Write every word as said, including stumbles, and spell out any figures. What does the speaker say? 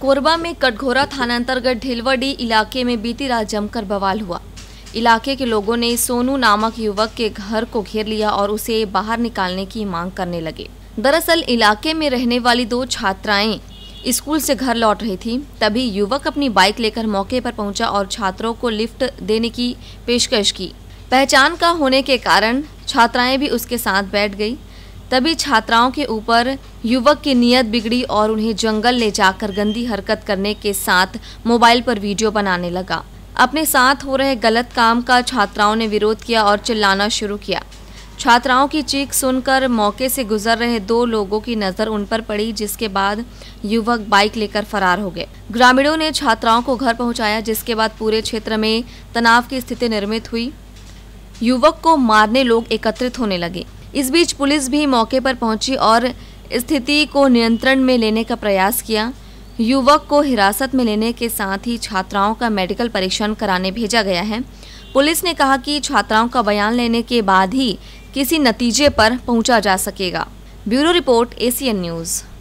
कोरबा में कटघोरा थाना अंतर्गत ढेलवडी इलाके में बीती रात जमकर बवाल हुआ। इलाके के लोगों ने सोनू नामक युवक के घर को घेर लिया और उसे बाहर निकालने की मांग करने लगे। दरअसल इलाके में रहने वाली दो छात्राएं स्कूल से घर लौट रही थी, तभी युवक अपनी बाइक लेकर मौके पर पहुंचा और छात्रों को लिफ्ट देने की पेशकश की। पहचान का होने के कारण छात्राएं भी उसके साथ बैठ गई। तभी छात्राओं के ऊपर युवक की नीयत बिगड़ी और उन्हें जंगल ले जाकर गंदी हरकत करने के साथ मोबाइल पर वीडियो बनाने लगा। अपने साथ हो रहे गलत काम का छात्राओं ने विरोध किया और चिल्लाना शुरू किया। छात्राओं की चीख सुनकर मौके से गुजर रहे दो लोगों की नजर उन पर पड़ी, जिसके बाद युवक बाइक लेकर फरार हो गए। ग्रामीणों ने छात्राओं को घर पहुंचाया, जिसके बाद पूरे क्षेत्र में तनाव की स्थिति निर्मित हुई। युवक को मारने लोग एकत्रित होने लगे। इस बीच पुलिस भी मौके पर पहुंची और स्थिति को नियंत्रण में लेने का प्रयास किया। युवक को हिरासत में लेने के साथ ही छात्राओं का मेडिकल परीक्षण कराने भेजा गया है। पुलिस ने कहा कि छात्राओं का बयान लेने के बाद ही किसी नतीजे पर पहुंचा जा सकेगा। Bureau report, ACN news.